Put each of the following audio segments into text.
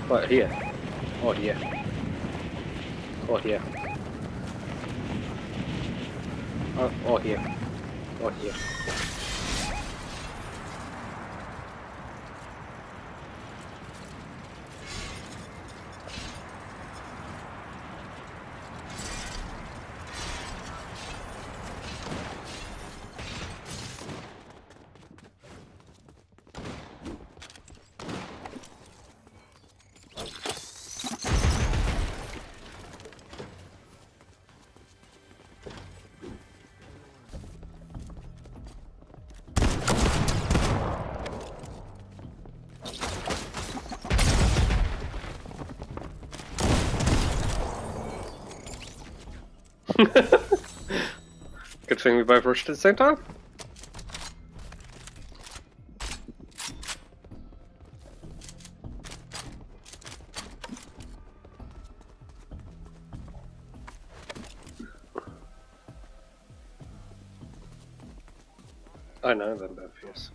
What, here? Oh, here. Oh, here. Oh, here. Oh, here. Good thing we both rushed at the same time. I know them both, yes.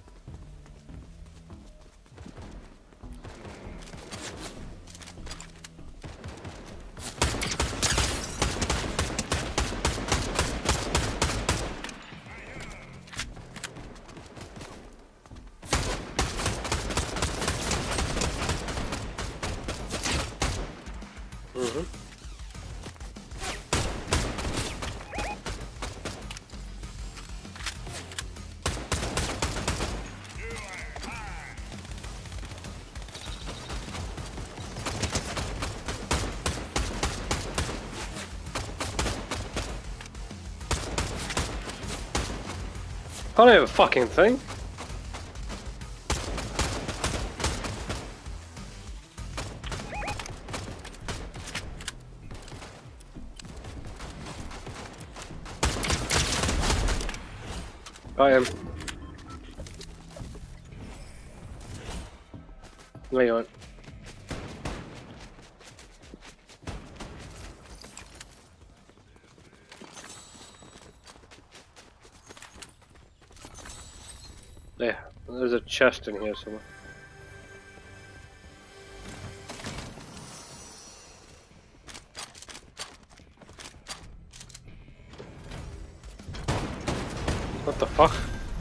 I don't have a fucking thing. I am. No, you aren't. Yeah, there's a chest in here somewhere. What the fuck?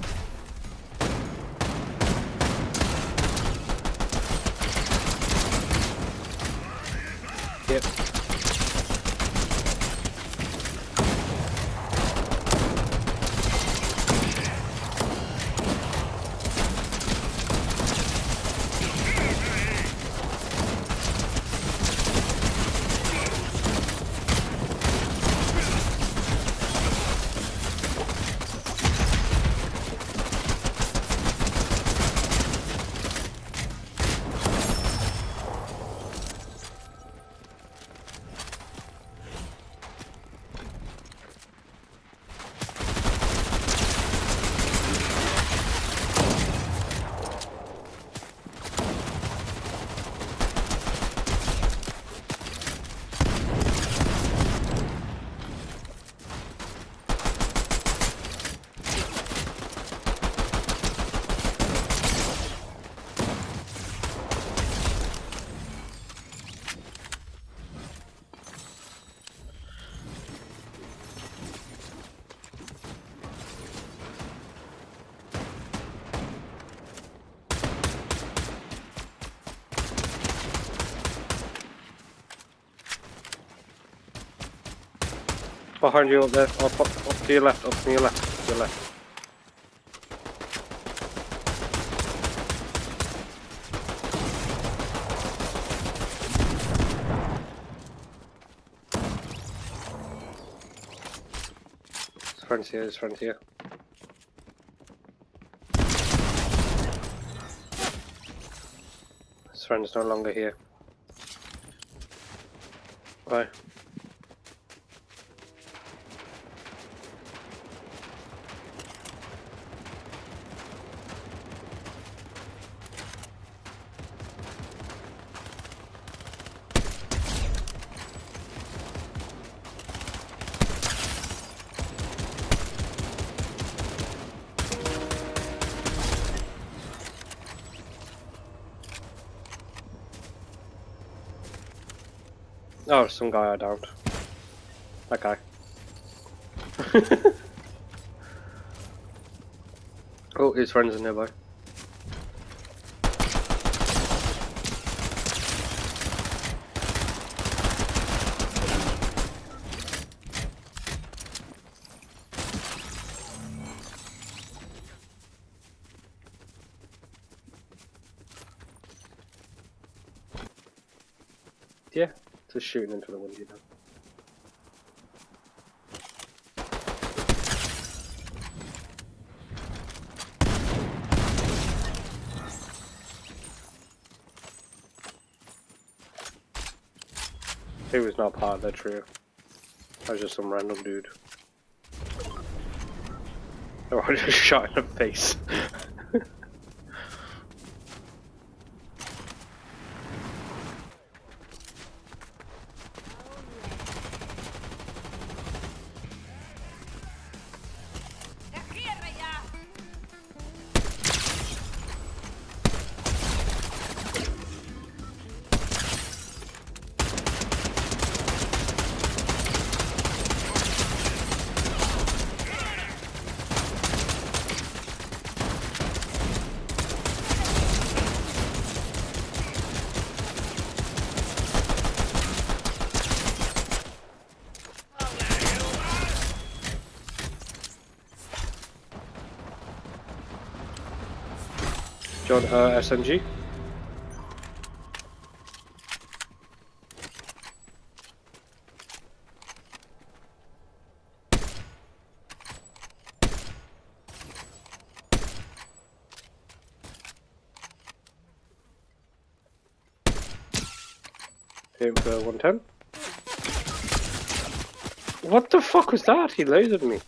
Yep. Behind you up there, up to your left, up to your left, to your left. His friend's here, his friend's here. His friend's no longer here. Bye. Oh, some guy I downed. That guy. Oh, his friends are nearby. Yeah, just shooting into the window now. He was not part of that trio. I was just some random dude. Oh, I just shot in the face. John, SMG? Aim for 110. What the fuck was that? He lasered me.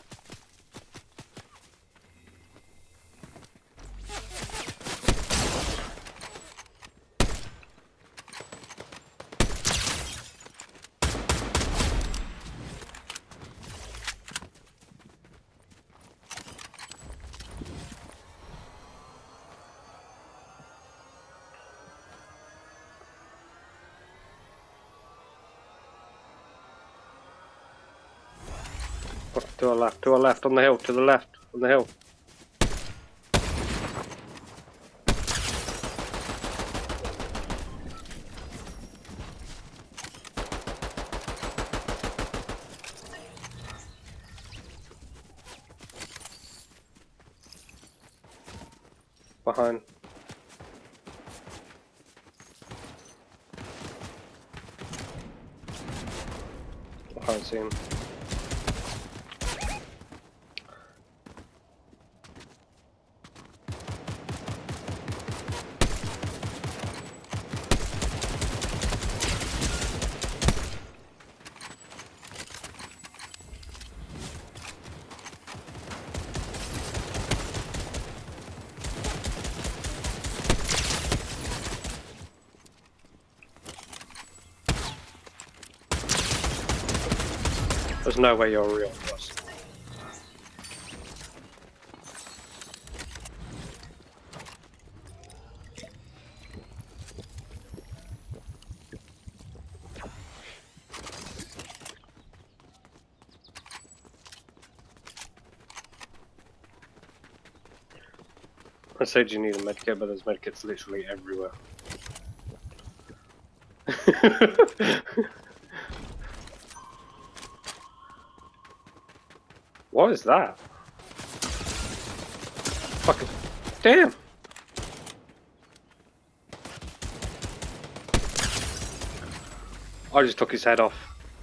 To our left, on the hill, to the left, on the hill. Behind. I can't see him. There's no way you're real, Russ. I said you need a medkit, but there's medkits literally everywhere. What is that? Fucking damn! I just took his head off.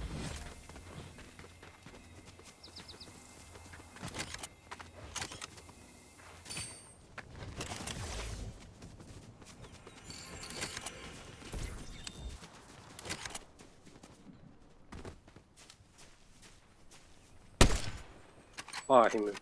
Ah, he moved.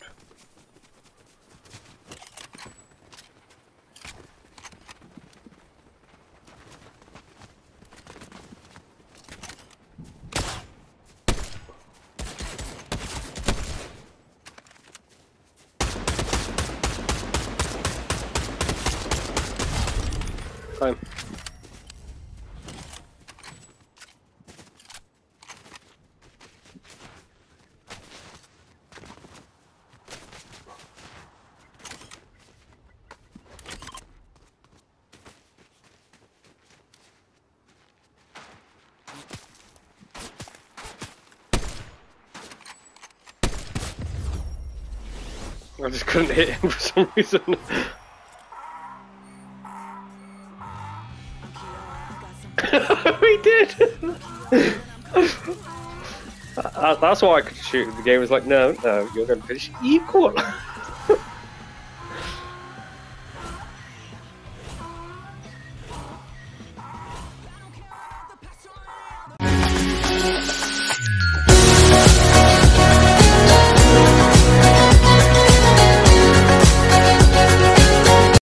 Time. I just couldn't hit him for some reason. We did! That's why I could shoot. The game was like, no, you're going to finish equal.